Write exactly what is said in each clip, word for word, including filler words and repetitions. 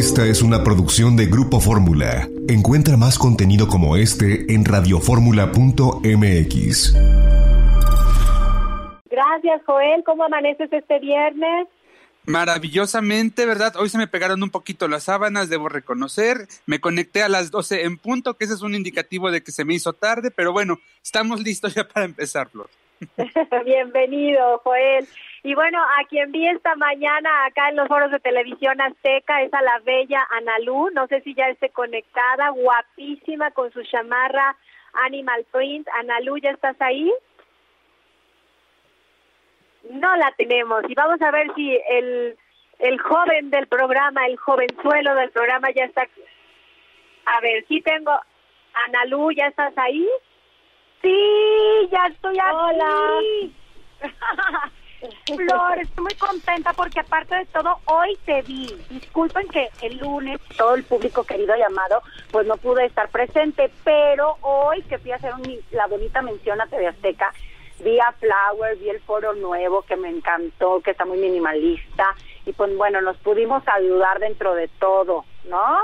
Esta es una producción de Grupo Fórmula. Encuentra más contenido como este en radioformula punto m x. Gracias, Joel. ¿Cómo amaneces este viernes? Maravillosamente, ¿verdad? Hoy se me pegaron un poquito las sábanas, debo reconocer. Me conecté a las doce en punto, que ese es un indicativo de que se me hizo tarde, pero bueno, estamos listos ya para empezar, Flor. Bienvenido, Joel. Y bueno, a quien vi esta mañana acá en los foros de Televisión Azteca es a la bella Analu. No sé si ya esté conectada, guapísima con su chamarra Animal Print. Analu, ¿ya estás ahí? No la tenemos. Y vamos a ver si el, el joven del programa, el jovenzuelo del programa ya está. A ver, sí tengo. Analu, ¿ya estás ahí? Sí, ya estoy aquí. Hola. Flor, estoy muy contenta porque aparte de todo, hoy te vi. Disculpen que el lunes todo el público querido llamado, pues no pude estar presente, pero hoy que fui a hacer un, la bonita mención a T V Azteca, vi a Flower, vi el foro nuevo que me encantó, que está muy minimalista, y pues bueno, nos pudimos ayudar dentro de todo, ¿no?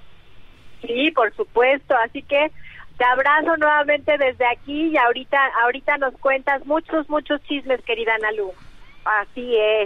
Sí, por supuesto, así que te abrazo nuevamente desde aquí y ahorita ahorita nos cuentas muchos, muchos chismes, querida Analu. Así es.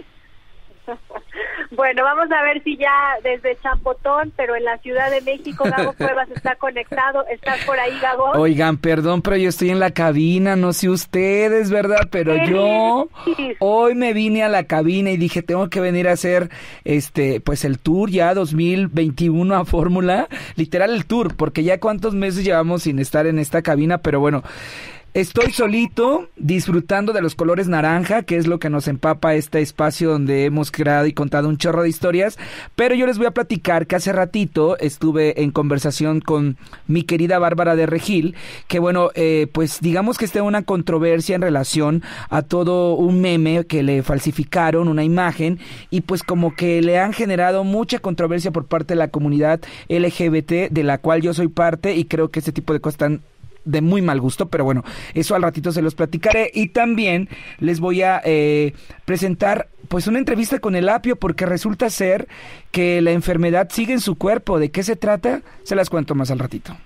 Bueno, vamos a ver si ya desde Champotón, pero en la Ciudad de México, Gabo Cuevas está conectado. ¿Estás por ahí, Gabo? Oigan, perdón, pero yo estoy en la cabina, no sé ustedes, ¿verdad? Pero yo hoy me vine a la cabina y dije, tengo que venir a hacer este, pues el tour ya dos mil veintiuno a Fórmula, literal el tour, porque ya cuántos meses llevamos sin estar en esta cabina, pero bueno, estoy solito, disfrutando de los colores naranja, que es lo que nos empapa este espacio donde hemos creado y contado un chorro de historias, pero yo les voy a platicar que hace ratito estuve en conversación con mi querida Bárbara de Regil, que bueno, eh, pues digamos que está una controversia en relación a todo un meme que le falsificaron, una imagen, y pues como que le han generado mucha controversia por parte de la comunidad L G B T, de la cual yo soy parte, y creo que este tipo de cosas están de muy mal gusto, pero bueno, eso al ratito se los platicaré. Y también les voy a eh, presentar pues una entrevista con el apio, porque resulta ser que la enfermedad sigue en su cuerpo. ¿De qué se trata? Se las cuento más al ratito.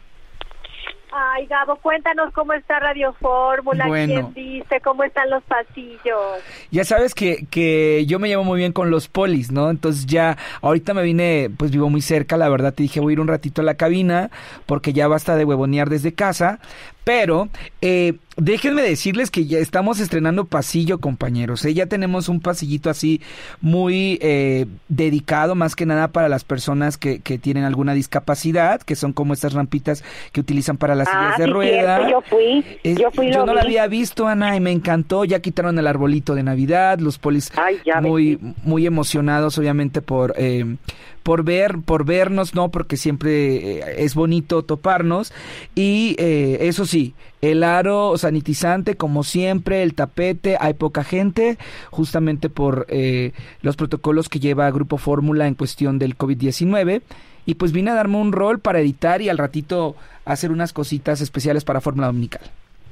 Ay, Gabo, cuéntanos cómo está Radio Fórmula, bueno, quién viste, cómo están los pasillos. Ya sabes que, que yo me llevo muy bien con los polis, ¿no? Entonces ya, ahorita me vine, pues vivo muy cerca, la verdad te dije voy a ir un ratito a la cabina, porque ya basta de huevonear desde casa, pero eh, déjenme decirles que ya estamos estrenando pasillo, compañeros, ¿eh? Ya tenemos un pasillito así muy eh, dedicado más que nada para las personas que, que tienen alguna discapacidad, que son como estas rampitas que utilizan para las ah, sillas de sí, rueda. Cierto, yo fui, es, yo fui. Yo no vi. la había visto, Ana, y me encantó. Ya quitaron el arbolito de Navidad, los polis Ay, ya muy, ves. muy emocionados, obviamente, por... Eh, por ver, por vernos, ¿no? Porque siempre eh, es bonito toparnos. Y eh, eso sí, el aro sanitizante, como siempre, el tapete, hay poca gente, justamente por eh, los protocolos que lleva Grupo Fórmula en cuestión del COVID diecinueve. Y pues vine a darme un rol para editar y al ratito hacer unas cositas especiales para Fórmula Dominical.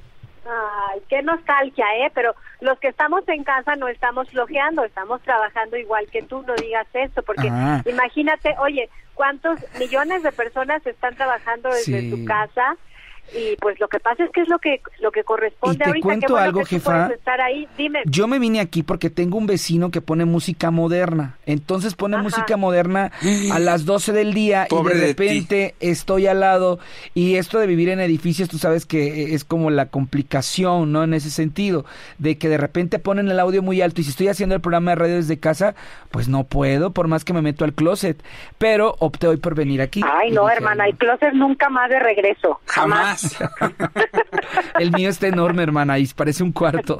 Ay, qué nostalgia, ¿eh? Pero los que estamos en casa no estamos flojeando, estamos trabajando igual que tú, no digas esto, porque ah. imagínate, oye, cuántos millones de personas están trabajando desde sí. tu casa. Y pues lo que pasa es que es lo que lo que corresponde y te ahorita. cuento Qué bueno algo, que tú jefa. puedes estar ahí. Dime. Yo me vine aquí porque tengo un vecino que pone música moderna. Entonces pone Ajá. música moderna a las doce del día. Pobre y de de repente ti. Estoy al lado. Y esto de vivir en edificios, tú sabes que es como la complicación, ¿no? En ese sentido, de que de repente ponen el audio muy alto. Y si estoy haciendo el programa de radio desde casa, pues no puedo, por más que me meto al closet. Pero opté hoy por venir aquí. Ay, no, dije, hermana, el closet nunca más de regreso. Jamás. El mío está enorme, hermana, y parece un cuarto.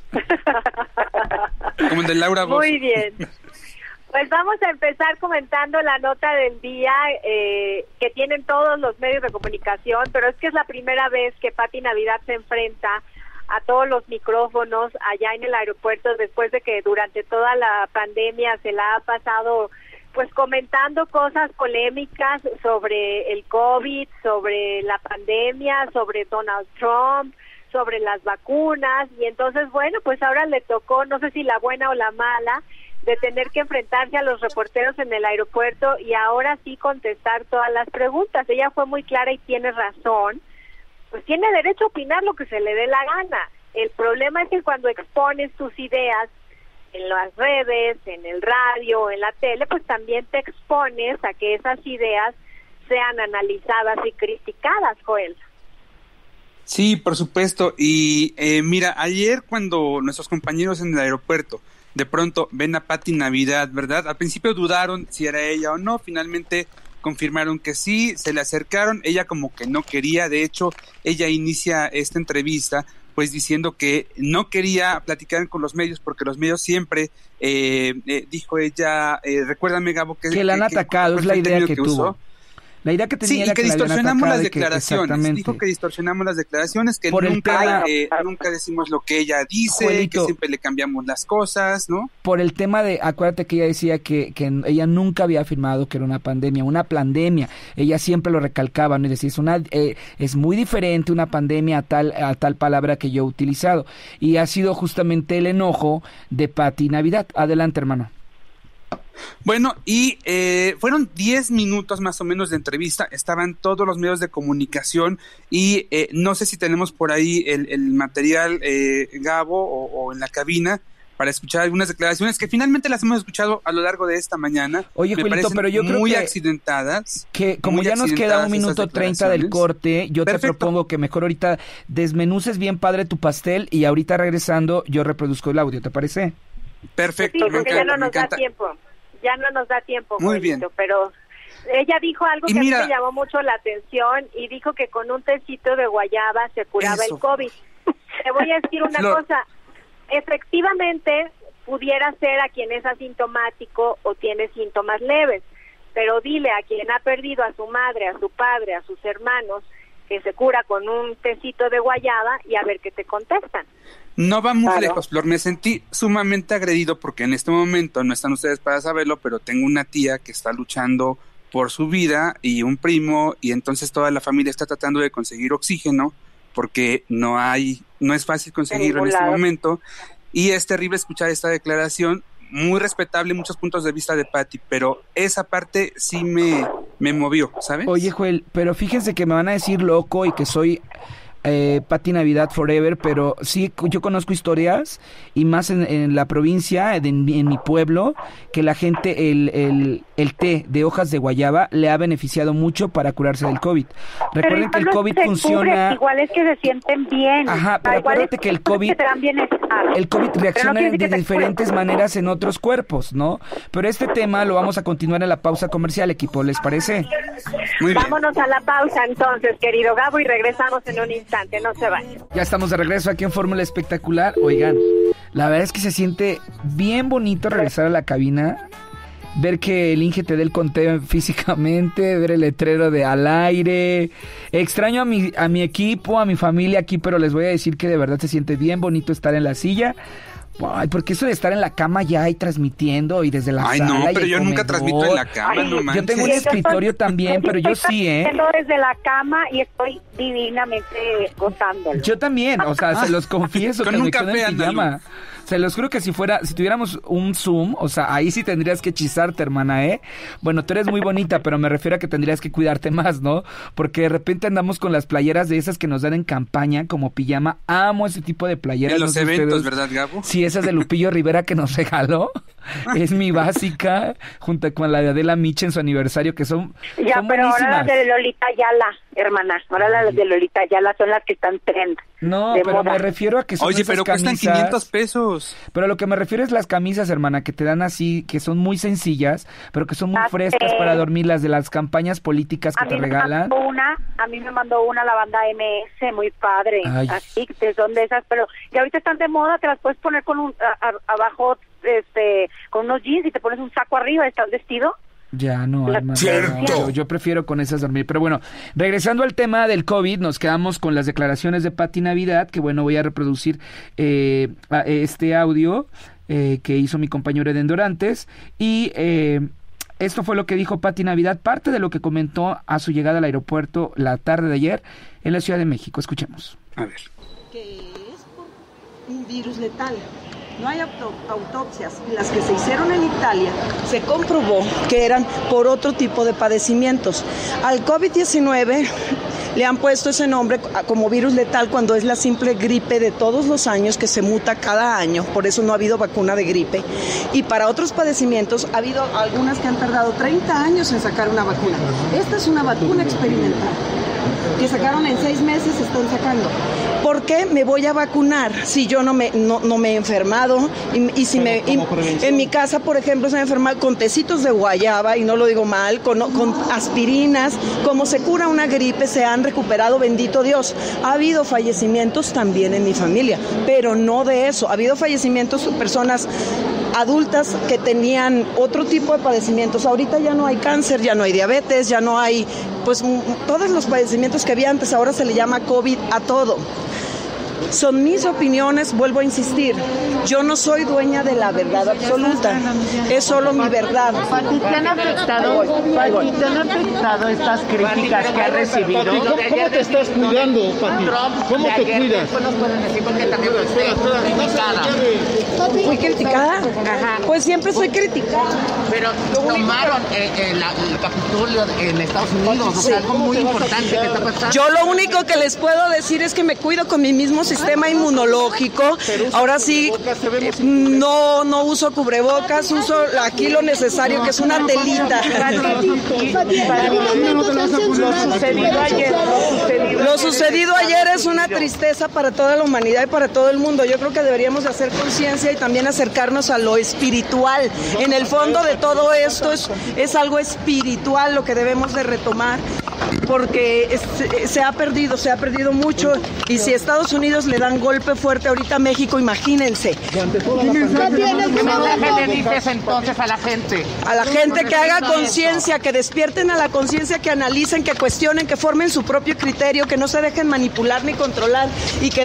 Como el de Laura Bozo. Muy bien. Pues vamos a empezar comentando la nota del día eh, que tienen todos los medios de comunicación, pero es que es la primera vez que Pati Navidad se enfrenta a todos los micrófonos allá en el aeropuerto, después de que durante toda la pandemia se la ha pasado pues comentando cosas polémicas sobre el COVID, sobre la pandemia, sobre Donald Trump, sobre las vacunas, y entonces, bueno, pues ahora le tocó, no sé si la buena o la mala, de tener que enfrentarse a los reporteros en el aeropuerto y ahora sí contestar todas las preguntas. Ella fue muy clara y tiene razón, pues tiene derecho a opinar lo que se le dé la gana. El problema es que cuando expones tus ideas en las redes, en el radio, en la tele, pues también te expones a que esas ideas sean analizadas y criticadas, Joel. Sí, por supuesto. Y eh, mira, ayer cuando nuestros compañeros en el aeropuerto de pronto ven a Pati Navidad, ¿verdad? Al principio dudaron si era ella o no, finalmente confirmaron que sí, se le acercaron, ella como que no quería, de hecho, ella inicia esta entrevista pues diciendo que no quería platicar con los medios porque los medios siempre, eh, eh, dijo ella, eh, recuérdame Gabo, que, que la han que, atacado, que, es la idea que, que tuvo. Usó. La idea que tenía sí, era y que, que distorsionamos las que, declaraciones. Dijo que distorsionamos las declaraciones, que por nunca, tema, eh, nunca decimos lo que ella dice, Juelito, que siempre le cambiamos las cosas, ¿no? Por el tema de, acuérdate que ella decía que, que ella nunca había afirmado que era una pandemia, una pandemia. Ella siempre lo recalcaba, ¿no? Es decir, es, una, eh, es muy diferente una pandemia a tal, a tal palabra que yo he utilizado. Y ha sido justamente el enojo de Pati Navidad. Adelante, hermano. Bueno, y eh, fueron diez minutos más o menos de entrevista, estaban todos los medios de comunicación y eh, no sé si tenemos por ahí el, el material, eh, Gabo, o, o en la cabina, para escuchar algunas declaraciones que finalmente las hemos escuchado a lo largo de esta mañana. Oye, me Juelito, pero yo creo muy que accidentadas. Que como ya nos queda un minuto treinta del corte, yo Perfecto. te propongo que mejor ahorita desmenuces bien padre tu pastel y ahorita regresando yo reproduzco el audio, ¿te parece? Perfecto, sí, porque me encanta, ya no nos me encanta. da tiempo. Ya no nos da tiempo, Muy Juelito, bien. pero ella dijo algo y que mira, a mí me llamó mucho la atención y dijo que con un tecito de guayaba se curaba eso. el COVID. Te voy a decir una Flor. cosa, efectivamente pudiera ser a quien es asintomático o tiene síntomas leves, pero dile a quien ha perdido a su madre, a su padre, a sus hermanos, que se cura con un tecito de guayaba y a ver qué te contestan. No vamos claro. lejos, Flor. Me sentí sumamente agredido porque en este momento, no están ustedes para saberlo, pero tengo una tía que está luchando por su vida y un primo, y entonces toda la familia está tratando de conseguir oxígeno porque no hay, no es fácil conseguirlo en este momento, y es terrible escuchar esta declaración, muy respetable, muchos puntos de vista de Pati, pero esa parte sí me, me movió, ¿sabes? Oye, Joel, pero fíjense que me van a decir loco y que soy eh, Pati Navidad forever, pero sí, yo conozco historias, y más en, en la provincia, en, en mi pueblo, que la gente, el, el, el té de hojas de guayaba le ha beneficiado mucho para curarse del COVID. Recuerden que el COVID funciona... Igual es que se sienten bien. Ajá, pero acuérdate que el COVID... El COVID reacciona no de diferentes cuerpo. maneras en otros cuerpos, ¿no? Pero este tema lo vamos a continuar en la pausa comercial, equipo, ¿les parece? Muy bien. Vámonos a la pausa entonces, querido Gabo, y regresamos en un instante, no se vayan. Ya estamos de regreso aquí en Fórmula Espectacular. Oigan, la verdad es que se siente bien bonito regresar a la cabina, ver que el Inge te dé el conteo físicamente, ver el letrero de al aire. Extraño a mi, a mi equipo, a mi familia aquí, pero les voy a decir que de verdad se siente bien bonito estar en la silla. Ay, porque eso de estar en la cama ya y transmitiendo y desde la Ay, sala no, pero y yo el nunca comedor. transmito en la cama, Ay, no manches. Yo tengo un escritorio también, pero yo sí, ¿eh? Estoy desde la cama y estoy divinamente gozándolo. Yo también, o sea, se los confieso Con que un me quedo café, en pijama. Analu. Se los juro que si fuera, si tuviéramos un Zoom, o sea, ahí sí tendrías que hechizarte, hermana, ¿eh? Bueno, tú eres muy bonita, pero me refiero a que tendrías que cuidarte más, ¿no? Porque de repente andamos con las playeras de esas que nos dan en campaña como pijama. Amo ese tipo de playeras. En los no sé eventos, ustedes, ¿verdad, Gabo? Sí, esas de Lupillo Rivera que nos regaló. Es mi básica, junto con la de Adela Micha en su aniversario, que son Ya, son pero buenísimas. ahora las de Lolita Ayala, hermana. Ahora las de Lolita Ayala son las que están trend. No, de pero moda. me refiero a que son Oye, esas pero cuestan camisas- quinientos pesos. Pero lo que me refiero es las camisas, hermana, que te dan así, que son muy sencillas, pero que son muy Ah, frescas eh. para dormir, las de las campañas políticas que A te mí me regalan. mandó una, a mí me mandó una la banda M S, muy padre. Ay. Así que son de esas, pero que ahorita están de moda, te las puedes poner con un a- a- abajo, este, con unos jeans y te pones un saco arriba, ¿estás vestido? Ya no, La- hermana, Cierto. no, yo, yo prefiero con esas dormir. Pero bueno, regresando al tema del COVID, nos quedamos con las declaraciones de Pati Navidad, que bueno, voy a reproducir eh, a- este audio eh, que hizo mi compañero Eden Dorantes, y eh, esto fue lo que dijo Pati Navidad, parte de lo que comentó a su llegada al aeropuerto la tarde de ayer en la Ciudad de México. Escuchemos. A ver. Que es un virus letal. no hay auto- autopsias, y las que se hicieron en Italia se comprobó que eran por otro tipo de padecimientos. Al COVID diecinueve le han puesto ese nombre como virus letal cuando es la simple gripe de todos los años que se muta cada año, por eso no ha habido vacuna de gripe. Y para otros padecimientos ha habido algunas que han tardado treinta años en sacar una vacuna. Esta es una vacuna experimental que sacaron en seis meses, están sacando. ¿Por qué me voy a vacunar si yo no me, no, no me he enfermado? Y, y si me, y, en mi casa, por ejemplo, se me ha enfermado con tecitos de guayaba, y no lo digo mal, con, con aspirinas, como se cura una gripe, se han recuperado, bendito Dios. Ha habido fallecimientos también en mi familia, pero no de eso. Ha habido fallecimientos de personas adultas que tenían otro tipo de padecimientos. Ahorita ya no hay cáncer, ya no hay diabetes, ya no hay, pues, m- todos los padecimientos que había antes. Ahora se le llama COVID a todo. Son mis opiniones, vuelvo a insistir. Yo no soy dueña de la verdad absoluta, es solo mi verdad. Pati, ¿te han afectado, Pati, ¿te han afectado estas críticas que has recibido? Pati, ¿cómo, ¿cómo te estás cuidando, Pati? ¿Cómo te cuidas? Después nos pueden decir porque también lo estoy criticada. ¿Fui criticada? Ajá. Pues siempre soy criticada. Pero tomaron eh, eh, la- el Capitolio en Estados Unidos, o sea, algo muy importante que está pasando. Yo lo único que les puedo decir es que me cuido con mi mismo sistema inmunológico. Ahora sí, no, no uso cubrebocas, uso aquí lo necesario, que es una telita. Lo sucedido ayer es una tristeza para toda la humanidad y para todo el mundo. Yo creo que deberíamos de hacer conciencia y también acercarnos a lo espiritual. En el fondo de todo esto es, es algo espiritual lo que debemos de retomar, porque es- se ha perdido, se ha perdido mucho, y si Estados Unidos le dan golpe fuerte ahorita a México, imagínense. ¿Qué mensaje le dices entonces a la gente? A la gente que haga conciencia, que despierten a la conciencia, que analicen, que cuestionen, que formen su propio criterio, que no se dejen manipular ni controlar, y que...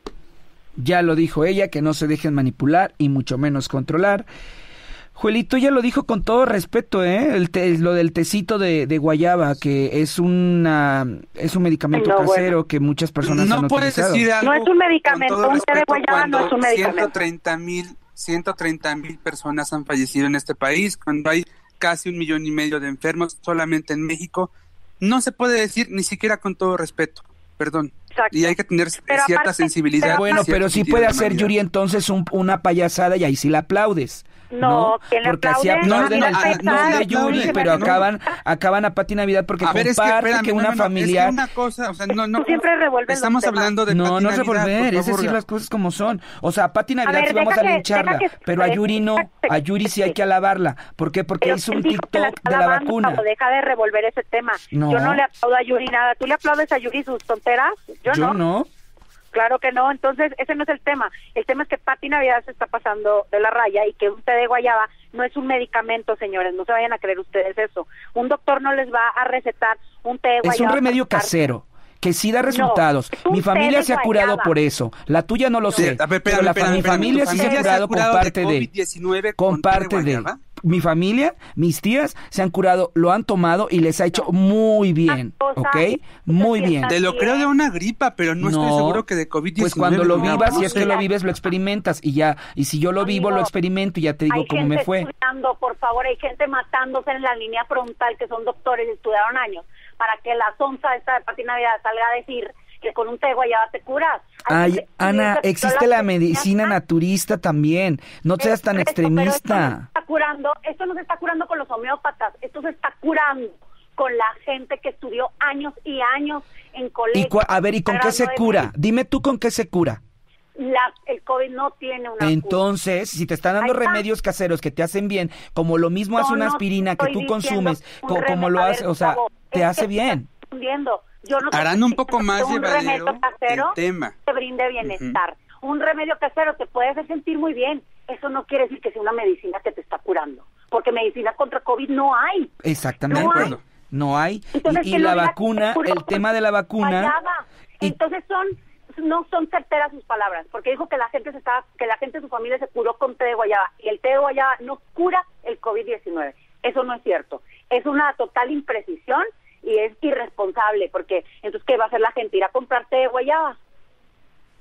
Ya lo dijo ella, que no se dejen manipular y mucho menos controlar. Juelito ya lo dijo con todo respeto, ¿eh? El te- lo del tecito de, de guayaba, que es una es un medicamento No, bueno. casero que muchas personas No han puedes utilizado. decir algo No es un medicamento, con todo un té de respeto guayaba no cuando es un medicamento. ciento treinta mil, ciento treinta mil personas han fallecido en este país, cuando hay casi un millón y medio de enfermos solamente en México. No se puede decir ni siquiera con todo respeto, perdón. Exacto. Y hay que tener Pero cierta aparte- sensibilidad. pero Bueno, cierto pero sí sentido puede de hacer humanidad. Yuri entonces un- una payasada y ahí sí la aplaudes. No, ¿quién le porque así aplaude? aplauden No, el no, TikTok no, no, de no, Yuri, no, pero no. acaban acaban a Pati Navidad porque A ver, es que, comparte que, espérame, una no, no, familiar... Es que una cosa, o sea, no, no. Tú siempre revuelves Estamos los temas. hablando de No, Pati no es Navidad, revolver, por es favor. decir las cosas como son. O sea, a Pati Navidad ver, sí vamos deja a que- lincharla, deja que- pero a Yuri no, a Yuri sí hay que alabarla. ¿Por qué? Porque Pero hizo ¿quién un dijo que la TikTok está de la lavando, vacuna. Pablo? Deja de revolver ese tema. No. Yo no le aplaudo a Yuri nada. ¿Tú le aplaudes a Yuri sus tonteras? Yo, Yo no. no. Claro que no. Entonces, ese no es el tema. El tema es que Pati Navidad se está pasando de la raya y que un té de guayaba no es un medicamento, señores. No se vayan a creer ustedes eso. Un doctor no les va a recetar un té de guayaba. Es un remedio para- casero que sí da resultados. es un Mi té familia de se ha curado guayaba. por eso. La tuya no lo Sí, sé. a ver, pero espérame, la, espérame, mi espérame, familia ¿tu sí se ha familia curado con parte de... COVID diecinueve Con con té de parte de... guayaba? Mi familia, mis tías, se han curado, lo han tomado y les ha hecho muy bien, Una cosa, ¿ok? Muy sí bien. está Te lo creo de una gripa, pero no, estoy seguro que de COVID diecinueve. Pues cuando lo no, vivas, no si es sé. que lo vives, lo experimentas y ya. Y si yo lo vivo, Amigo, lo experimento y ya te digo hay cómo gente me fue. estudiando, por favor, hay gente matándose en la línea frontal que son doctores y estudiaron años para que la sonza esta de Pati Navidad salga a decir que con un té de guayaba te curas. Hay Ay, gente que Ana, estudia existe la la medicina naturista también. No seas tan Esto, pero esto no se extremista. está curando, esto no se está curando con los homeópatas, esto se está curando con la gente que estudió años y años en Y colegio. cua- a ver, ¿y con qué se tratando de cura? Dime tú con qué se cura. La, el COVID no tiene una cura. Entonces, si te están dando Ahí está. remedios caseros que te hacen bien, como lo mismo hace No, una no aspirina que estoy tú diciendo consumes, un co- como remedio. lo A ver, hace, o sea, Gustavo, te es hace que bien. estás confundiendo. Yo no te Harán estoy un poco diciendo más que un llevadero remedio casero el tema. te brinde bienestar. Un remedio casero te puede hacer sentir muy bien. Eso no quiere decir que sea una medicina que te está curando, porque medicina contra COVID no hay. Exactamente. No hay. No hay. Entonces, Y, y que no la digas que vacuna, te curó el tema de la vacuna. guayaba. y- Entonces son no son certeras sus palabras, porque dijo que la gente se estaba, que la gente de su familia se curó con té de guayaba, y el té de guayaba no cura el COVID diecinueve. Eso no es cierto. Es una total imprecisión y es irresponsable, porque entonces ¿qué va a hacer la gente? ¿Ir a comprar té de guayaba?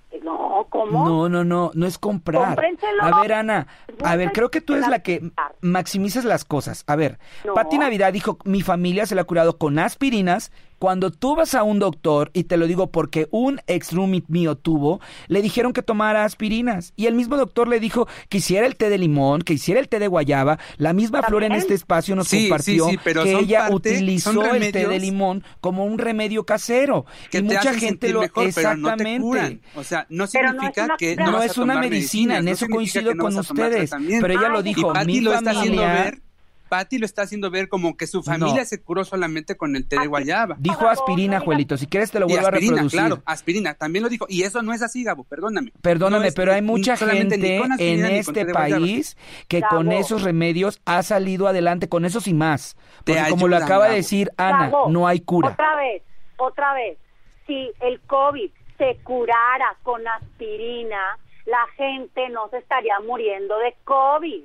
No, ¿cómo? No, no, no, no es comprar. Cómprenselo. A ver, Ana, a ver, creo que tú eres la que maximizas las cosas. A ver, No. Pati Navidad dijo, mi familia se la ha curado con aspirinas. Cuando tú vas a un doctor, y te lo digo porque un ex roomie mío tuvo, le dijeron que tomara aspirinas. Y el mismo doctor le dijo que hiciera el té de limón, que hiciera el té de guayaba. La misma Flor en este espacio nos Sí, compartió sí, sí, pero que son ella parte- utilizó son el té de remedios limón como un remedio casero. que y te mucha hacen gente sentir lo... mejor, pero no te Exactamente. curan. O sea, no Pero no significa es una que cura. no No vas es a una tomar medicina, en medicinas, eso no significa coincido que no con vas a tomar ustedes. tratamiento. Pero ella lo Ay, dijo, Y Pati mi lo está haciendo familia... ver, Pati lo está haciendo ver como que su familia No. se curó solamente con el té de guayaba. Dijo aspirina, Juelito, si quieres te lo Y vuelvo a aspirina, reproducir. claro, aspirina, también lo dijo. Y eso no es así, Gabo, perdóname. Perdóname, No es pero hay ni- mucha solamente ni gente con en aspirina ni con té este de guayaba. país que Gabo. con esos remedios ha salido adelante, con esos y más. Te Porque como lo ayudan, acaba de Gabo. decir Ana, Gabo, no hay cura. Otra vez, otra vez. Si el COVID se curara con aspirina, la gente no se estaría muriendo de COVID.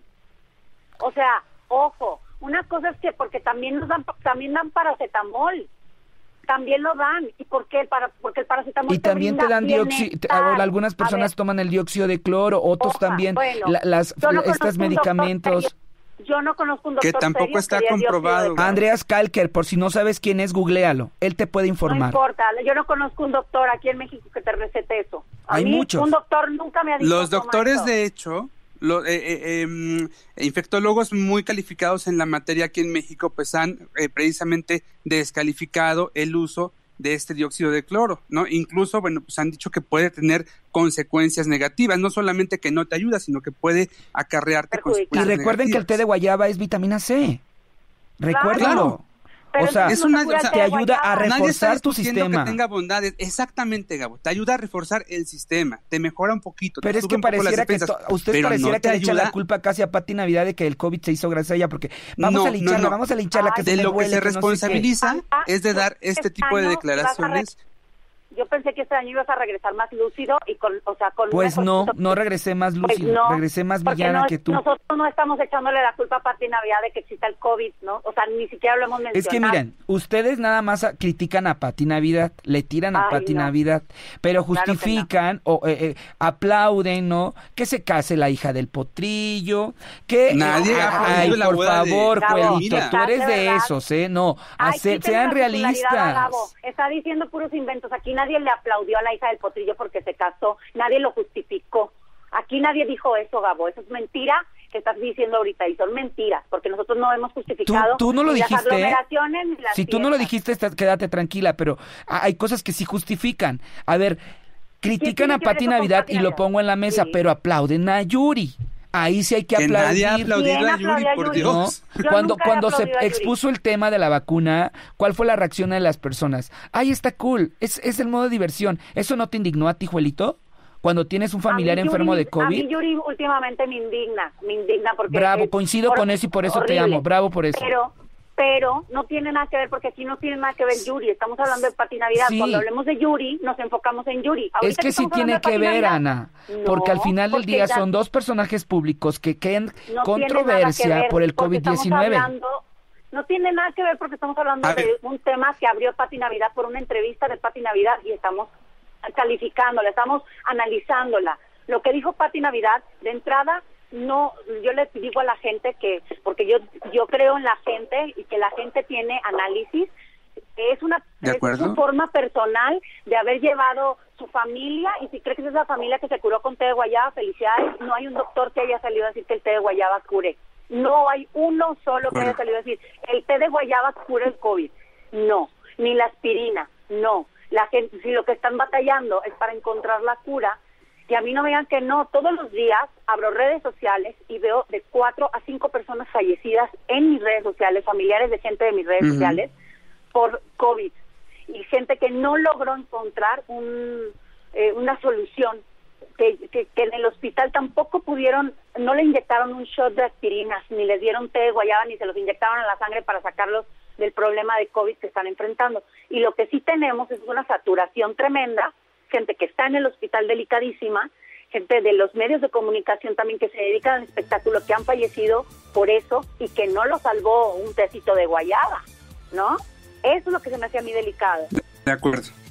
O sea, ojo, una cosa es que porque también nos dan también dan paracetamol. También lo dan. ¿Y por qué? Para, porque el paracetamol Y también te brinda dan dióxido, bienestar. algunas A personas ver, toman el dióxido de cloro, otros Oja, también, bueno, la- las, yo no estos conozco un medicamentos. doctor serio. Yo no conozco un doctor Que tampoco serio está que dé dióxido de comprobado. cloro. Andreas Kalker, por si no sabes quién es, googlealo, él te puede No informar. importa, yo no conozco un doctor aquí en México que te recete eso. A Hay mí, muchos. un doctor nunca me ha dicho Los toma doctores, esto. de hecho, los eh, eh, em, infectólogos muy calificados en la materia aquí en México, pues han eh, precisamente descalificado el uso de este dióxido de cloro, ¿no? Incluso, bueno, pues han dicho que puede tener consecuencias negativas, no solamente que no te ayuda, sino que puede acarrearte Y consecuencias recuerden que el té de guayaba es vitamina C. Recuérdalo. Claro. Pero O sea, entonces es una- no se cura o sea, el te té de ayuda a guayaba. re- Nadie está reforzar tu discutiendo sistema. que tenga bondades. Exactamente, Gabo. Te ayuda a reforzar el sistema. Te mejora un poquito. te Pero es sube que un poco las pareciera que defensas, to- usted pero pareciera no que te le echa la ayuda. culpa casi a Pati Navidad de que el COVID se hizo gracias a ella, porque vamos No, a lincharla, no, no. vamos a lincharla, que De se le lo que huele, se que no sé qué. responsabiliza Ah, es de dar este este tipo de año ibas a re- declaraciones. Yo pensé que este año ibas a regresar más lúcido y con, o sea, con Pues una no, cosa- no regresé más Pues lúcido, no, regresé más porque villana no- que tú. Nosotros no estamos echándole la culpa a Pati Navidad de que exista el COVID, ¿no? O sea, ni siquiera lo hemos mencionado. Es que miren, ustedes nada más a- critican a Pati Navidad, le tiran a Ay, Pati no. Navidad, pero Claro que no. justifican o eh, eh, aplauden, ¿no? Que se case la hija del potrillo, que Nadie eh, ha aplaudido ay, la por boda de favor, Gabo, Juelito, Camila. tú eres de de verdad. esos, ¿eh? No, Ay, hace- quítenle sean la titularidad a Gabo. realistas. Está diciendo puros inventos. Aquí nadie le aplaudió a la hija del potrillo porque se casó. Nadie lo justificó. Aquí nadie dijo eso, Gabo. Eso es mentira que estás diciendo ahorita. Y son mentiras, porque nosotros no hemos Tú, justificado tú no lo ni las dijiste, ¿eh? aglomeraciones ni las Si tú no lo fiestas. dijiste, estás- quédate tranquila, pero ha- hay cosas que sí justifican. A ver, critican tiene a que ver Pati eso con Navidad Pati y lo Navidad? pongo en la mesa, Sí. pero aplauden a Yuri. Ahí sí hay que Que aplaudir. nadie ha aplaudido ¿Quién a Yuri, aplaudió a por Yuri? ¿no? Dios. Yo Cuando, nunca he cuando se aplaudido a Yuri. expuso el tema de la vacuna, ¿cuál fue la reacción de las personas? Ay, está cool, es, es el modo de diversión. ¿Eso no te indignó a ti, Juelito? Cuando tienes un familiar A mí enfermo Yuri- de A mí COVID. Yuri últimamente me indigna, me indigna porque... Bravo, es coincido hor- con eso y por eso te horrible. amo. Bravo por eso. Pero, pero no tiene nada que ver porque aquí no tiene nada que ver Yuri. Estamos hablando de Pati Navidad. Sí. Cuando hablemos de Yuri, nos enfocamos en Yuri. Ahorita Es que sí estamos tiene hablando de que Pati ver, Navidad, Ana, no, porque al final del porque día ya son dos personajes públicos que quedan no tiene nada que controversia ver, por el porque COVID estamos diecinueve. hablando- No tiene nada que ver porque estamos hablando A de ver. un tema que abrió Pati Navidad por una entrevista de Pati Navidad y estamos calificándola, estamos analizándola. Lo que dijo Pati Navidad, de entrada, no, yo les digo a la gente que, porque yo yo creo en la gente y que la gente tiene análisis, es una, ¿De es acuerdo? su forma personal de haber llevado su familia, y si cree que esa es la familia que se curó con té de guayaba, felicidades. No hay un doctor que haya salido a decir que el té de guayaba cure. No hay uno solo que Bueno. haya salido a decir el té de guayaba cura el COVID. No, ni la aspirina, no. La gente, si lo que están batallando es para encontrar la cura, que a mí no me digan que no. Todos los días abro redes sociales y veo de cuatro a cinco personas fallecidas en mis redes sociales, familiares de gente de mis redes Ujú. sociales, por COVID. Y gente que no logró encontrar un, eh, una solución, que, que, que en el hospital tampoco pudieron, no le inyectaron un shot de aspirinas, ni les dieron té de guayaba, ni se los inyectaron a la sangre para sacarlos del problema de COVID que están enfrentando. Y lo que sí tenemos es una saturación tremenda, gente que está en el hospital delicadísima, gente de los medios de comunicación también que se dedican al espectáculo, que han fallecido por eso y que no lo salvó un tecito de guayaba, ¿no? Eso es lo que se me hacía a mí delicado. De acuerdo.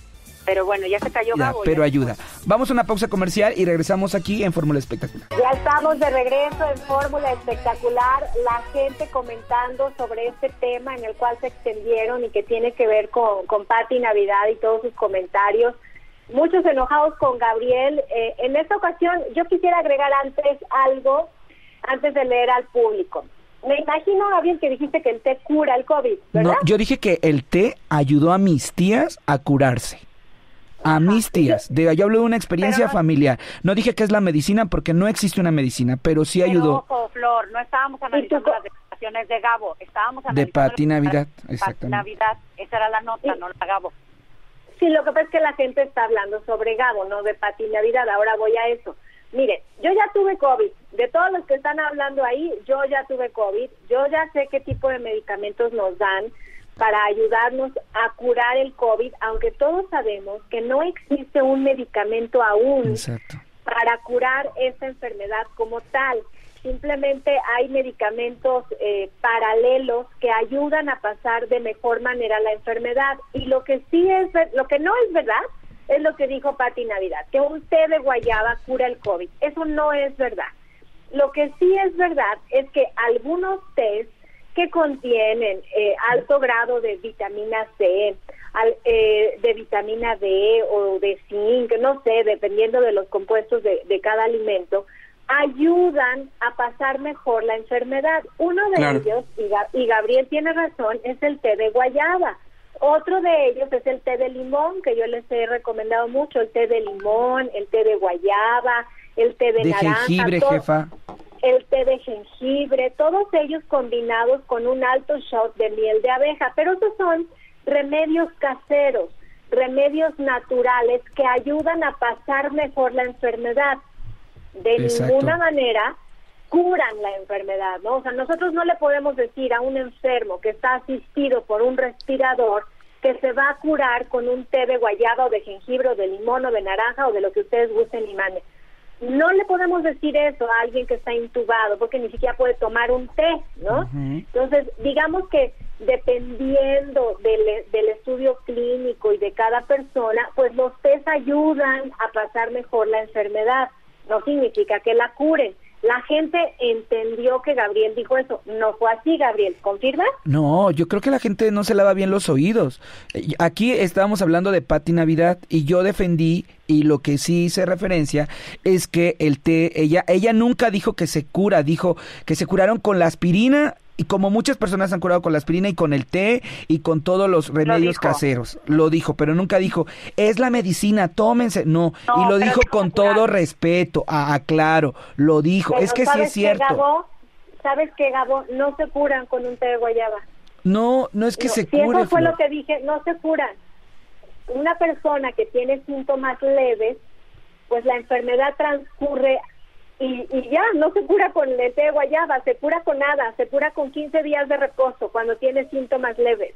Pero bueno, ya se cayó Ya, Gabo. pero ya. ayuda. Vamos a una pausa comercial y regresamos aquí en Fórmula Espectacular. Ya estamos de regreso en Fórmula Espectacular, la gente comentando sobre este tema en el cual se extendieron y que tiene que ver con, con Pati Navidad y todos sus comentarios. Muchos enojados con Gabriel. Eh, en esta ocasión yo quisiera agregar antes algo, antes de leer al público. Me imagino, Gabriel, que dijiste que el té cura el COVID, ¿verdad? No, yo dije que el té ayudó a mis tías a curarse. A mis tías. De, yo hablo de una experiencia Pero no- familiar. No dije que es la medicina porque no existe una medicina, pero sí ayudó. Pero, ojo, Flor, no estábamos analizando co- las declaraciones de Gabo, estábamos De analizando Pati las Navidad, declaraciones de Pati exactamente. Navidad, esa era la nota, Y- no la Gabo. Sí, lo que pasa es que la gente está hablando sobre Gabo, no de Pati Navidad. Ahora voy a eso. Mire, yo ya tuve COVID. De todos los que están hablando ahí, yo ya tuve COVID. Yo ya sé qué tipo de medicamentos nos dan para ayudarnos a curar el COVID, aunque todos sabemos que no existe un medicamento aún Exacto. para curar esta enfermedad como tal. Simplemente hay medicamentos eh, paralelos que ayudan a pasar de mejor manera la enfermedad. Y lo que sí es, ver- lo que no es verdad, es lo que dijo Pati Navidad, que un té de guayaba cura el COVID. Eso no es verdad. Lo que sí es verdad es que algunos tés que contienen eh, alto grado de vitamina C, al, eh, de vitamina D o de zinc, no sé, dependiendo de los compuestos de, de cada alimento, ayudan a pasar mejor la enfermedad. Uno de Claro. ellos, y, Ga- y Gabriel tiene razón, es el té de guayaba. Otro de ellos es el té de limón, que yo les he recomendado mucho, el té de limón, el té de guayaba, el té de, De naranja. jengibre, todo- jefa. el té de jengibre, todos ellos combinados con un alto shot de miel de abeja, pero esos son remedios caseros, remedios naturales que ayudan a pasar mejor la enfermedad. De Exacto. ninguna manera curan la enfermedad, ¿no? O sea, nosotros no le podemos decir a un enfermo que está asistido por un respirador que se va a curar con un té de guayaba o de jengibre o de limón o de naranja o de lo que ustedes gusten y manden. No le podemos decir eso a alguien que está intubado porque ni siquiera puede tomar un té, ¿no? Ujú. Entonces, digamos que dependiendo del, del estudio clínico y de cada persona, pues los tés ayudan a pasar mejor la enfermedad. No significa que la curen. La gente entendió que Gabriel dijo eso. No fue así, Gabriel. ¿Confirmas? No, yo creo que la gente no se lava bien los oídos. Eh, Aquí estábamos hablando de Pati Navidad y yo defendí, y lo que sí hice referencia es que el té, ella, ella nunca dijo que se cura, dijo que se curaron con la aspirina, y como muchas personas han curado con la aspirina y con el té y con todos los remedios dijo. caseros. Lo dijo, pero nunca dijo, es la medicina, tómense. No, No, y lo pero dijo dijo con curar. todo respeto. Ah, claro, lo dijo. Pero Es que sí ¿sabes es qué, cierto. Gabo? ¿Sabes qué, Gabo? No se curan con un té de guayaba. No, no es que No, se si cure. eso fue Flor. lo que dije, no se curan. Una persona que tiene síntomas leves, pues la enfermedad transcurre y, y ya, no se cura con el té de guayaba, se cura con nada, se cura con quince días de reposo cuando tiene síntomas leves.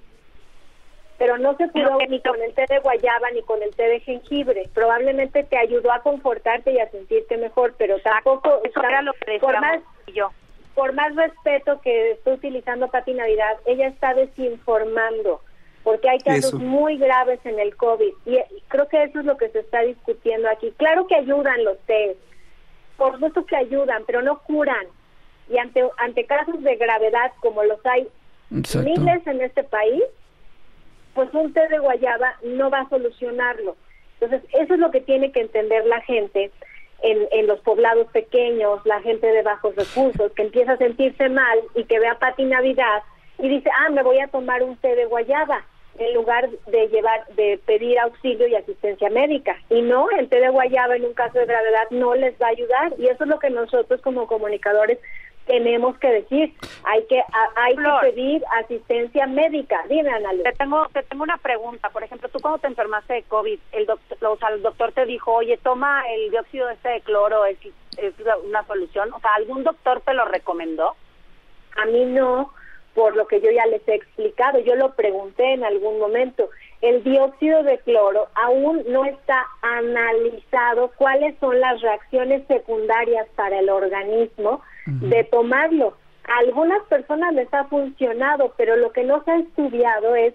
Pero no se curó ni con el té de guayaba ni con el té de jengibre. Probablemente te ayudó a confortarte y a sentirte mejor, pero tampoco... Eso era lo que por decíamos más, yo. por más respeto que está utilizando Pati Navidad, ella está desinformando, porque hay casos Eso. muy graves en el COVID, y, y creo que eso es lo que se está discutiendo aquí. Claro que ayudan los test, por supuesto que ayudan, pero no curan, y ante, ante casos de gravedad como los hay Exacto. miles en este país, pues un té de guayaba no va a solucionarlo. Entonces, eso es lo que tiene que entender la gente en, en los poblados pequeños, la gente de bajos recursos, que empieza a sentirse mal y que ve a Pati Navidad y dice, ah, me voy a tomar un té de guayaba, en lugar de llevar, de pedir auxilio y asistencia médica. Y no, el té de guayaba en un caso de gravedad no les va a ayudar, y eso es lo que nosotros como comunicadores tenemos que decir. Hay que a, hay Flor. que pedir asistencia médica. Dime, Ana Luz. Te tengo, te tengo una pregunta. Por ejemplo, tú cuando te enfermaste de COVID, el doctor, o sea, el doctor te dijo, oye, toma el dióxido este de cloro, es, es una solución. O sea, ¿algún doctor te lo recomendó? A mí no, por lo que yo ya les he explicado. Yo lo pregunté en algún momento. El dióxido de cloro aún no está analizado cuáles son las reacciones secundarias para el organismo uh-huh. de tomarlo. A algunas personas les ha funcionado, pero lo que no se ha estudiado es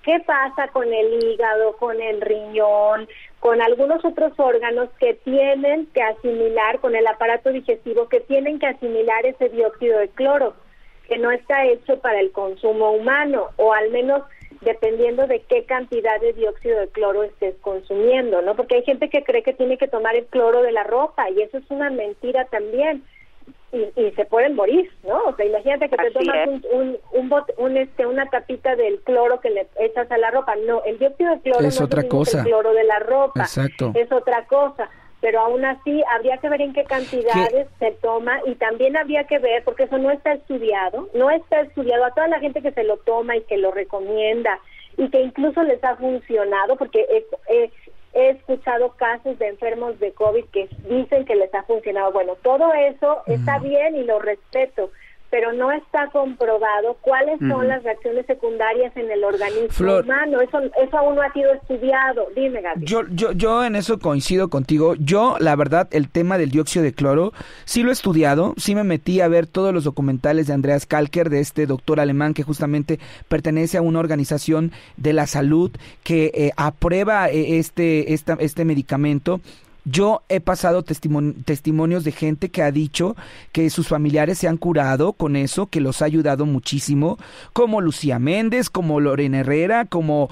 ¿Qué pasa con el hígado, con el riñón, con algunos otros órganos que tienen que asimilar, con el aparato digestivo, que tienen que asimilar ese dióxido de cloro, que no está hecho para el consumo humano, o al menos dependiendo de qué cantidad de dióxido de cloro estés consumiendo, ¿no? Porque hay gente que cree que tiene que tomar el cloro de la ropa, y eso es una mentira también. Y, y se pueden morir, ¿no? O sea, imagínate que te Así tomas es. un, un, un, bot, un este una tapita del cloro que le echas a la ropa. No, el dióxido de cloro Es no otra es lo mismo que cosa. el cloro de la ropa. Exacto. Es otra cosa. Pero aún así habría que ver en qué cantidades se toma, y también habría que ver, porque eso no está estudiado, no está estudiado, a toda la gente que se lo toma y que lo recomienda y que incluso les ha funcionado, porque he, he, he escuchado casos de enfermos de COVID que dicen que les ha funcionado. Bueno, todo eso está bien y lo respeto, pero no está comprobado cuáles son Ujú. las reacciones secundarias en el organismo Flor. humano. Eso eso aún no ha sido estudiado. Dime, Gaby. Yo, yo, yo en eso coincido contigo. Yo, la verdad, el tema del dióxido de cloro, sí lo he estudiado, sí me metí a ver todos los documentales de Andreas Kalker, de este doctor alemán que justamente pertenece a una organización de la salud que eh, aprueba eh, este, esta, este medicamento. Yo he pasado testimon- testimonios de gente que ha dicho que sus familiares se han curado con eso, que los ha ayudado muchísimo, como Lucía Méndez, como Lorena Herrera, como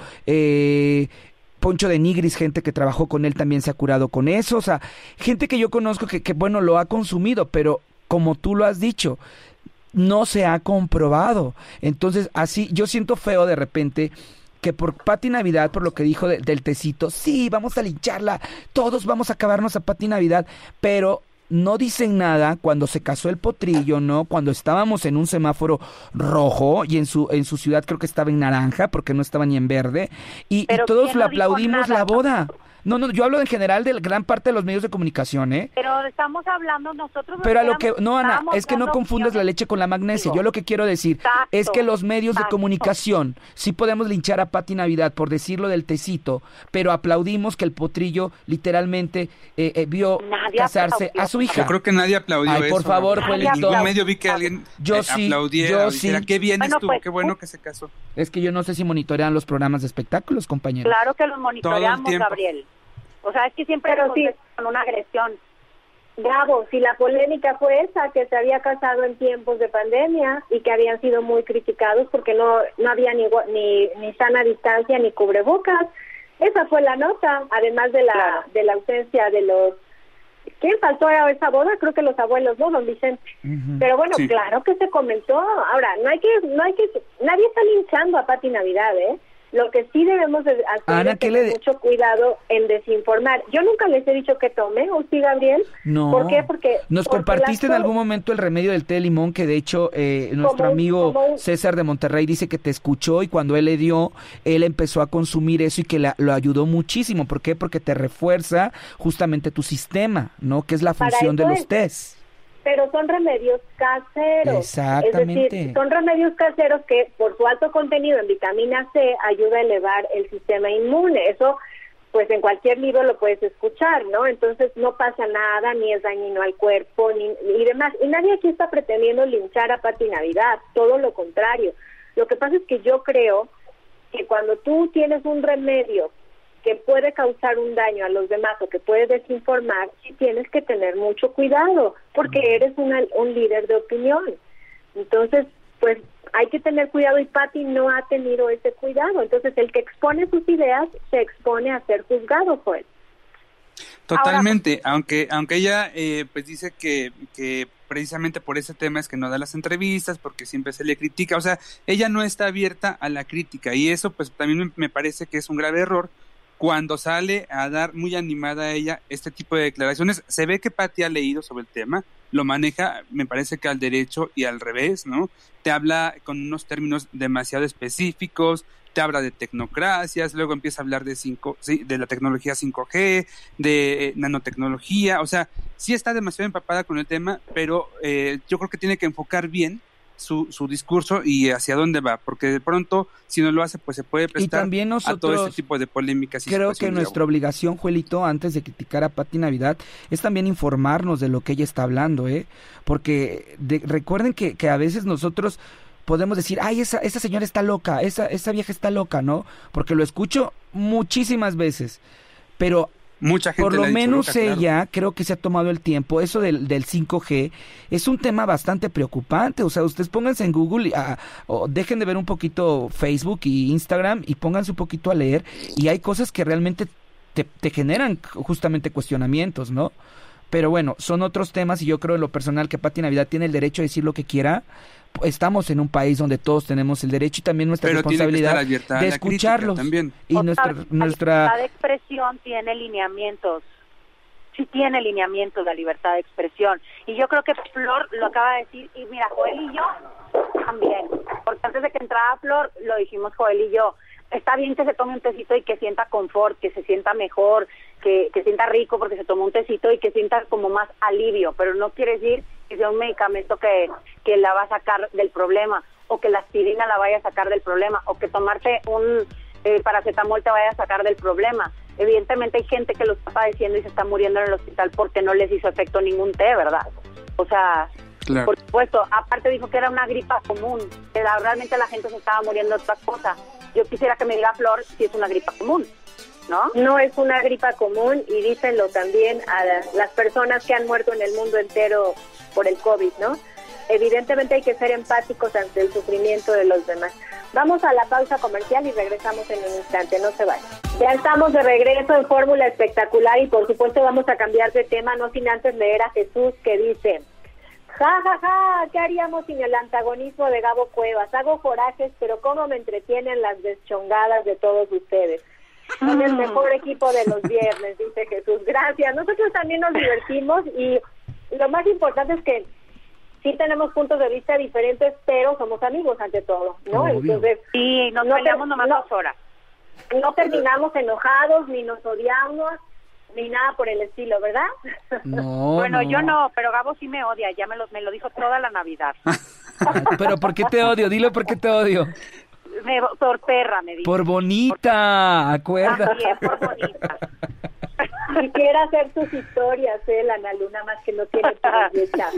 eh, Poncho de Nigris, gente que trabajó con él también se ha curado con eso. O sea, gente que yo conozco que, que bueno, lo ha consumido, pero como tú lo has dicho, no se ha comprobado. Entonces, así, yo siento feo de repente que por Pati Navidad, por lo que dijo de, del tecito, sí, vamos a lincharla, todos vamos a acabarnos a Pati Navidad, pero no dicen nada cuando se casó el potrillo, ¿no? Cuando estábamos en un semáforo rojo y en su en su ciudad creo que estaba en naranja porque no estaba ni en verde, y, y Pero todos ¿quién le no dijo aplaudimos nada? la boda. No, no, yo hablo en general de la gran parte de los medios de comunicación, ¿eh? Pero estamos hablando nosotros... Pero a lo que, éramos- no, Ana, estábamos es que no dando confundas la opciones. leche con la magnesia. Digo, Yo lo que quiero decir exacto, es que los medios de exacto. comunicación sí podemos linchar a Pati Navidad por decirlo del tecito, pero aplaudimos que el potrillo literalmente eh, eh, vio Nadie casarse aplaudió. a su hija. Yo creo que nadie aplaudió Ay, eso. por favor, En Juelito. ningún medio vi que alguien Yo eh, sí, aplaudiera yo o dijera, sí. qué bien Bueno, estuvo, pues, qué bueno uh, que se casó. Es que yo no sé si monitorean los programas de espectáculos, compañeros. Claro que los monitoreamos, tiempo. Gabriel. O sea, es que siempre Pero nos sí. contestan con una agresión. Gabo, si la polémica fue esa, que se había casado en tiempos de pandemia y que habían sido muy criticados porque no no había ni gua- ni, ni sana distancia ni cubrebocas, esa fue la nota, además de la Claro. de la ausencia de los... ¿Quién faltó a esa boda? Creo que los abuelos, ¿no, don Vicente? Ujú. Pero bueno, Sí. claro que se comentó. Ahora, no hay que, no hay que, nadie está linchando a Pati Navidad, ¿eh? Lo que sí debemos de hacer Ana, es ¿qué tener le- mucho cuidado en desinformar. Yo nunca les he dicho que tome, ¿o sí, Gabriel? No. ¿Por qué? Porque... Nos porque compartiste en las- algún momento el remedio del té de limón, que de hecho eh, nuestro Como un- amigo como un- César de Monterrey dice que te escuchó y cuando él le dio, él empezó a consumir eso y que la- lo ayudó muchísimo. ¿Por qué? Porque te refuerza justamente tu sistema, ¿no? Que es la Para función de eso los es. tés. Pero son remedios caseros. Exactamente. Es decir, son remedios caseros que por su alto contenido en vitamina C ayuda a elevar el sistema inmune. Eso, pues en cualquier libro lo puedes escuchar, ¿no? Entonces no pasa nada, ni es dañino al cuerpo, ni y demás. Y nadie aquí está pretendiendo linchar a Pati Navidad, todo lo contrario. Lo que pasa es que yo creo que cuando tú tienes un remedio que puede causar un daño a los demás o que puede desinformar, sí tienes que tener mucho cuidado, porque eres una, un líder de opinión. Entonces, pues hay que tener cuidado y Pati no ha tenido ese cuidado. Entonces, el que expone sus ideas se expone a ser juzgado, pues. Totalmente, aunque aunque ella eh, pues dice que, que precisamente por ese tema es que no da las entrevistas, porque siempre se le critica, o sea, ella no está abierta a la crítica y eso pues también me, me parece que es un grave error cuando sale a dar muy animada a ella este tipo de declaraciones. Se ve que Pati ha leído sobre el tema, lo maneja, me parece que al derecho y al revés, ¿no? Te habla con unos términos demasiado específicos, te habla de tecnocracias, luego empieza a hablar de cinco, sí, de la tecnología cinco G, de eh, nanotecnología, o sea, sí está demasiado empapada con el tema, pero eh, yo creo que tiene que enfocar bien su, su discurso y hacia dónde va, porque de pronto, si no lo hace, pues se puede prestar también nosotros, a todo este tipo de polémicas. Y creo que nuestra obligación, Juelito, antes de criticar a Pati Navidad, es también informarnos de lo que ella está hablando, ¿eh? Porque de, recuerden que, que a veces nosotros podemos decir, ay, esa, esa señora está loca, esa, esa vieja está loca, ¿no? Porque lo escucho muchísimas veces, pero mucha gente por lo menos loca, ella claro. creo que se ha tomado el tiempo. Eso del, del cinco G es un tema bastante preocupante. O sea, ustedes pónganse en Google y, ah, o dejen de ver un poquito Facebook y Instagram y pónganse un poquito a leer, y hay cosas que realmente te, te generan justamente cuestionamientos, ¿no? Pero bueno, son otros temas, y yo creo en lo personal que Pati Navidad tiene el derecho a decir lo que quiera. Estamos en un país donde todos tenemos el derecho y también nuestra Pero responsabilidad tiene que estar abierta a de la escucharlos. crítica también. Y O nuestra, sea, nuestra... La libertad de expresión tiene lineamientos. Sí tiene lineamientos la libertad de expresión. Y yo creo que Flor lo acaba de decir, y mira, Joel y yo también. Porque antes de que entrara Flor, lo dijimos Joel y yo. Está bien que se tome un tecito y que sienta confort, que se sienta mejor, que, que sienta rico porque se tomó un tecito y que sienta como más alivio, pero no quiere decir que sea un medicamento que, que la va a sacar del problema, o que la aspirina la vaya a sacar del problema, o que tomarte un eh, paracetamol te vaya a sacar del problema. Evidentemente hay gente que lo está padeciendo y se está muriendo en el hospital porque no les hizo efecto ningún té, ¿verdad? O sea... Claro. Por supuesto, aparte dijo que era una gripa común, que la, realmente la gente se estaba muriendo de otra cosa. Yo quisiera que me diga Flor si es una gripa común, ¿no? No es una gripa común, y dícenlo también a las personas que han muerto en el mundo entero por el COVID, ¿no? Evidentemente hay que ser empáticos ante el sufrimiento de los demás. Vamos a la pausa comercial y regresamos en un instante, no se vayan. Ya estamos de regreso en Fórmula Espectacular, y por supuesto vamos a cambiar de tema, no sin antes leer a Jesús, que dice... Ja, ja, ja, ¿qué haríamos sin el antagonismo de Gabo Cuevas? Hago corajes, pero cómo me entretienen las deschongadas de todos ustedes. Son el mejor equipo de los viernes, dice Jesús. Gracias. Nosotros también nos divertimos, y lo más importante es que sí tenemos puntos de vista diferentes, pero somos amigos ante todo, ¿no? Obvio. Entonces, sí, nos no peleamos te, nomás no, dos horas. No terminamos enojados, ni nos odiamos, ni nada por el estilo, ¿verdad? No, bueno, no. yo no, pero Gabo sí me odia, ya me lo, me lo dijo toda la Navidad. Pero ¿por qué te odio? Dile por qué te odio. Me, por perra, me dijo. Por bonita, acuérdate. También, por bonita. Quisiera hacer sus historias, ¿eh? La Ana Luna, más que no tiene belleza.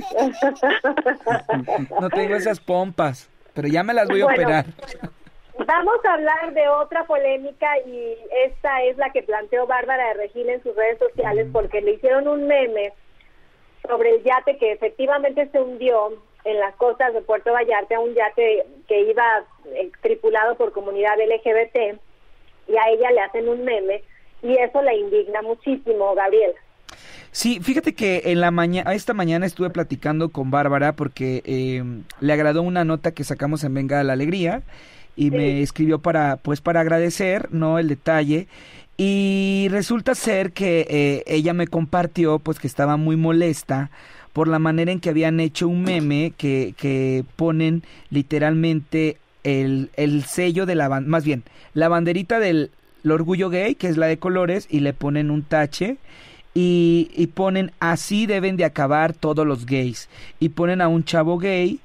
No tengo esas pompas, pero ya me las voy a Bueno, operar. Vamos a hablar de otra polémica, y esta es la que planteó Bárbara de Regil en sus redes sociales, porque le hicieron un meme sobre el yate que efectivamente se hundió en las costas de Puerto Vallarta, un yate que iba eh, tripulado por comunidad L G B T, y a ella le hacen un meme, y eso la indigna muchísimo, Gabriela. Sí, fíjate que en la mañana, esta mañana estuve platicando con Bárbara porque eh, le agradó una nota que sacamos en Venga la Alegría, y sí. Me escribió para, pues, para agradecer, ¿no?, el detalle. Y resulta ser que eh, ella me compartió, pues, que estaba muy molesta por la manera en que habían hecho un meme que, que ponen literalmente el, el sello de la, más bien, la banderita del el orgullo gay, que es la de colores, y le ponen un tache, y, y ponen así deben de acabar todos los gays, y ponen a un chavo gay,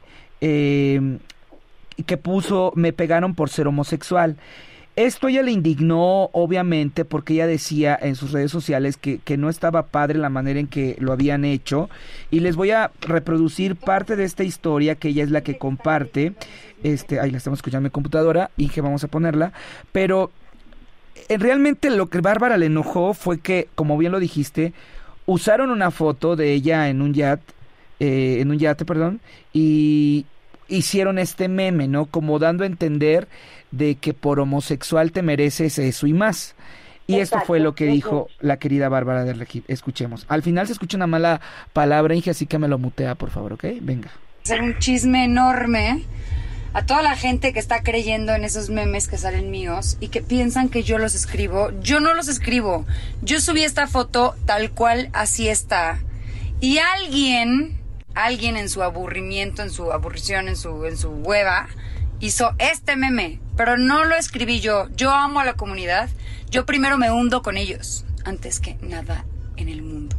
eh, que puso, me pegaron por ser homosexual. Esto ella le indignó, obviamente, porque ella decía en sus redes sociales que, que no estaba padre la manera en que lo habían hecho, y les voy a reproducir parte de esta historia que ella es la que comparte. Este, ahí la estamos escuchando en mi computadora, y que vamos a ponerla, pero eh, realmente lo que Bárbara le enojó fue que, como bien lo dijiste, usaron una foto de ella en un yate, eh, en un yate, perdón, y hicieron este meme, ¿no? Como dando a entender de que por homosexual te mereces eso y más. Y Exacto. Esto fue lo que dijo la querida Bárbara de Regil. Escuchemos. Al final se escucha una mala palabra, Inge, así que me lo mutea, por favor, ¿ok? Venga. Hacer un chisme enorme a toda la gente que está creyendo en esos memes que salen míos y que piensan que yo los escribo. Yo no los escribo. Yo subí esta foto tal cual así está. Y alguien... Alguien en su aburrimiento, en su aburrición, en su, en su hueva, hizo este meme, pero no lo escribí yo. Yo amo a la comunidad. Yo primero me hundo con ellos, antes que nada en el mundo.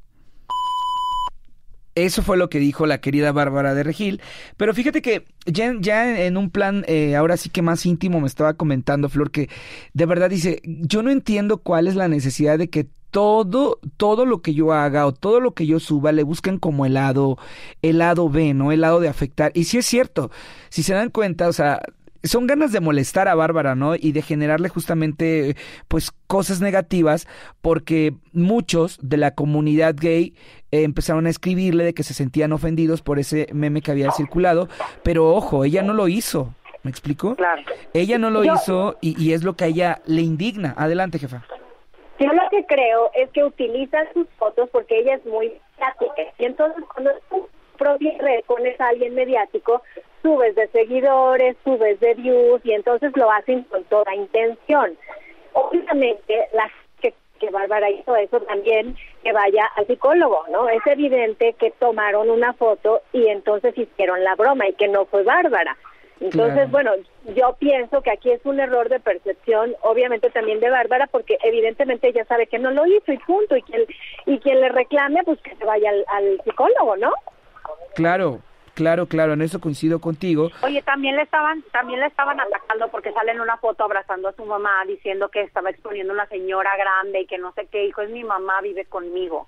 Eso fue lo que dijo la querida Bárbara de Regil. Pero fíjate que ya, ya en un plan, eh, ahora sí que más íntimo, me estaba comentando Flor que de verdad dice, yo no entiendo cuál es la necesidad de que todo, todo lo que yo haga o todo lo que yo suba le buscan como el lado, el lado B, ¿no? El lado de afectar. Y sí es cierto, si se dan cuenta, o sea, son ganas de molestar a Bárbara, ¿no? Y de generarle justamente, pues, cosas negativas, porque muchos de la comunidad gay eh, empezaron a escribirle de que se sentían ofendidos por ese meme que había circulado, pero ojo, ella no lo hizo, ¿me explico? Claro. Ella no lo Yo- hizo y, y es lo que a ella le indigna. Adelante, jefa. Yo lo que creo es que utilizan sus fotos porque ella es muy mediática. Y entonces cuando tu propia red pones a alguien mediático, subes de seguidores, subes de views y entonces lo hacen con toda intención. Obviamente, la que, que Bárbara hizo eso también, que vaya al psicólogo, ¿no? Es evidente que tomaron una foto y entonces hicieron la broma y que no fue Bárbara. Entonces, Claro. bueno, yo pienso que aquí es un error de percepción, obviamente también de Bárbara, porque evidentemente ella sabe que no lo hizo y punto, y quien, y quien le reclame, pues que se vaya al, al psicólogo, ¿no? Claro, claro, claro, en eso coincido contigo. Oye, también le estaban también le estaban atacando porque sale en una foto abrazando a su mamá diciendo que estaba exponiendo a una señora grande y que no sé qué, hijo, es mi mamá, vive conmigo.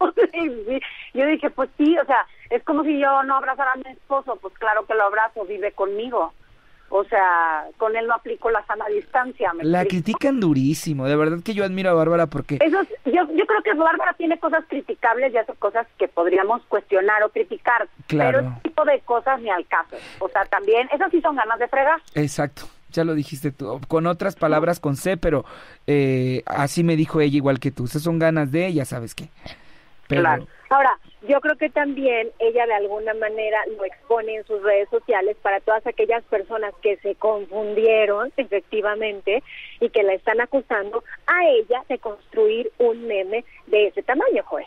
Sí, yo dije, pues sí, o sea, es como si yo no abrazara a mi esposo, pues claro que lo abrazo, vive conmigo. O sea, con él no aplico la sana distancia. ¿me La explico? critican durísimo, de verdad que yo admiro a Bárbara porque... Eso es- yo, yo creo que Bárbara tiene cosas criticables y hace cosas que podríamos cuestionar o criticar, Claro. pero ese tipo de cosas ni al caso. O sea, también, esas sí son ganas de fregar. Exacto, ya lo dijiste tú, con otras palabras con C, pero eh, así me dijo ella igual que tú, esas son ganas de ella, ¿sabes qué? Pero, Claro. Ahora, yo creo que también ella de alguna manera lo expone en sus redes sociales para todas aquellas personas que se confundieron efectivamente y que la están acusando a ella de construir un meme de ese tamaño, Joel.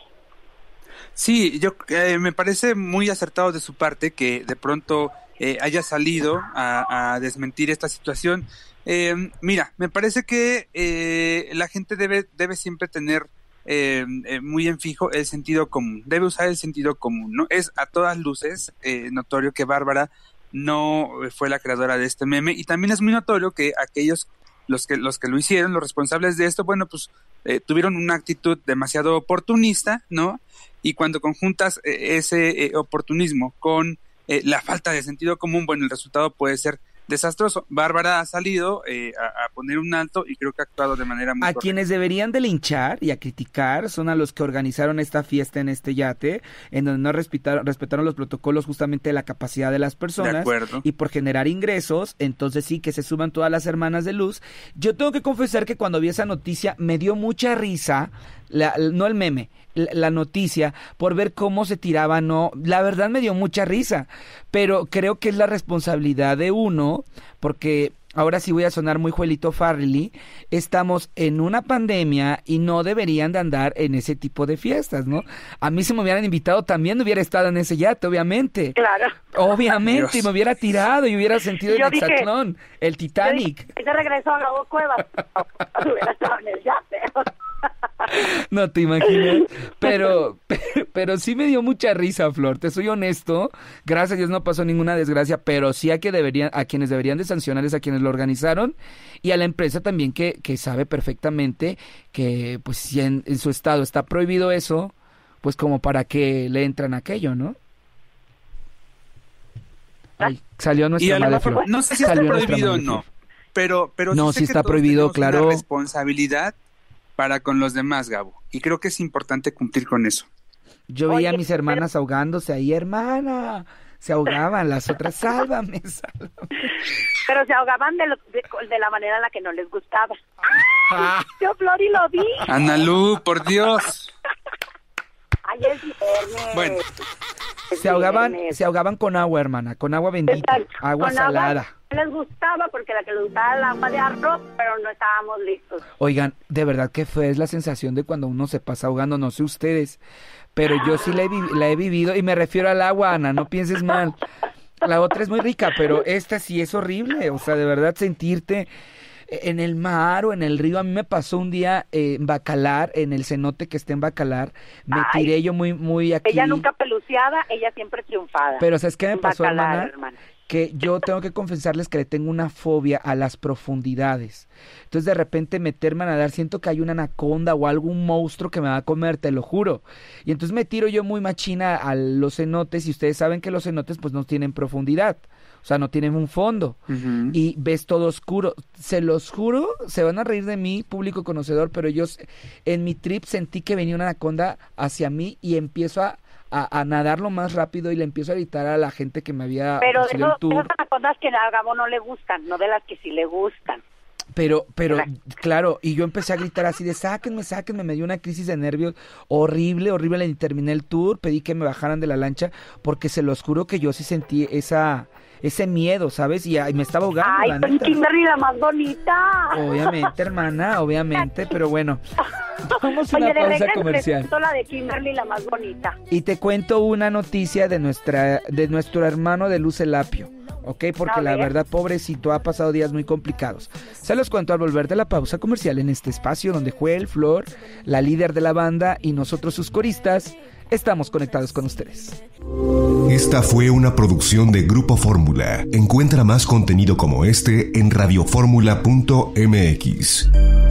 Sí, yo eh, me parece muy acertado de su parte que de pronto eh, haya salido a, a desmentir esta situación. Eh, mira, me parece que eh, la gente debe debe siempre tener eh, eh, muy en fijo el sentido común, debe usar el sentido común, ¿no? Es a todas luces eh, notorio que Bárbara no fue la creadora de este meme y también es muy notorio que aquellos los que los que lo hicieron, los responsables de esto, bueno, pues eh, tuvieron una actitud demasiado oportunista, ¿no? Y cuando conjuntas eh, ese eh, oportunismo con eh, la falta de sentido común, bueno, el resultado puede ser desastroso. Bárbara ha salido eh, a, a poner un alto y creo que ha actuado de manera muy a correcta. quienes deberían de linchar y a criticar son a los que organizaron esta fiesta en este yate, en donde no respetaron, respetaron los protocolos justamente de la capacidad de las personas. De acuerdo. Y por generar ingresos, entonces sí que se suban todas las hermanas de luz. Yo tengo que confesar que cuando vi esa noticia me dio mucha risa, la, no el meme, la, la noticia, por ver cómo se tiraba, no, la verdad me dio mucha risa, pero creo que es la responsabilidad de uno, porque ahora sí voy a sonar muy Juelito Farrelly, estamos en una pandemia y no deberían de andar en ese tipo de fiestas, ¿no? A mí si me hubieran invitado también hubiera estado en ese yate, obviamente. Claro. Obviamente, Dios. y me hubiera tirado y hubiera sentido el Yo dije- hexatlón, el Titanic. Ese regresó a Gabo Cuevas. Hubiera estado en el yate. No te imaginas, pero, pero pero sí me dio mucha risa, Flor, te soy honesto, gracias a Dios no pasó ninguna desgracia, pero sí a que deberían, a quienes deberían de sancionar es a quienes lo organizaron y a la empresa también que, que sabe perfectamente que pues si en, en su estado está prohibido eso, pues como para que le entran a aquello, ¿no? Ay, salió Y nuestra a lo madre mejor, Flor. no sé si está Salió nuestra prohibido o madre no, Flor. pero, pero No, sé sí que está todos prohibido, tenemos claro. una responsabilidad para con los demás, Gabo, y creo que es importante cumplir con eso. Yo veía a Oye, mis hermanas ahogándose ahí, hermana, se ahogaban, las otras, sálvame, sálvame. Pero se ahogaban de, lo- de, de la manera en la que no les gustaba. Ah. Yo, Flori, lo vi. Analú, por Dios. Ay, es viernes. Bueno. Es Se ahogaban, viernes. se ahogaban con agua, hermana, con agua bendita, Exacto. agua Con salada. no les gustaba porque la que les gustaba era el agua de arroz, pero no estábamos listos. Oigan, de verdad que fue es la sensación de cuando uno se pasa ahogando, no sé ustedes, pero yo sí la he, vi- la he vivido y me refiero al agua, Ana, no pienses mal. La otra es muy rica, pero esta sí es horrible, o sea, de verdad sentirte en el mar o en el río. A mí me pasó un día eh, en Bacalar, en el cenote que está en Bacalar, me Ay. tiré yo muy muy aquí. Ella nunca peluciada, ella siempre triunfada. Pero ¿sabes qué me pasó, Bacalar, hermana? hermana. que yo tengo que confesarles que le tengo una fobia a las profundidades. Entonces de repente meterme a nadar, siento que hay una anaconda o algún monstruo que me va a comer, te lo juro. Y entonces me tiro yo muy machina a los cenotes, y ustedes saben que los cenotes pues no tienen profundidad. O sea, no tienen un fondo. Uh-huh. Y ves todo oscuro. Se los juro, se van a reír de mí, público conocedor, pero yo en mi trip sentí que venía una anaconda hacia mí y empiezo a, a, a nadar lo más rápido y le empiezo a gritar a la gente que me había... Pero de eso, esas anacondas que a Gabo no le gustan, no de las que sí le gustan. Pero, pero, claro, y yo empecé a gritar así de sáquenme, sáquenme, me dio una crisis de nervios horrible, horrible, y terminé el tour, pedí que me bajaran de la lancha, porque se los juro que yo sí sentí esa... ese miedo, ¿sabes? Y, y me estaba ahogando. Ay, la neta. Kimberly la más bonita. Obviamente, hermana, obviamente, pero bueno. Vamos a una Oye, pausa comercial. La de Kimberly la más bonita. Y te cuento una noticia de nuestra, de nuestro hermano de Luz Elapio, ¿ok? Porque la verdad, pobrecito, ha pasado días muy complicados. Se los cuento al volver de la pausa comercial en este espacio donde Joel, Flor, la líder de la banda, y nosotros sus coristas, estamos conectados con ustedes. Esta fue una producción de Grupo Fórmula. Encuentra más contenido como este en radioformula punto m x.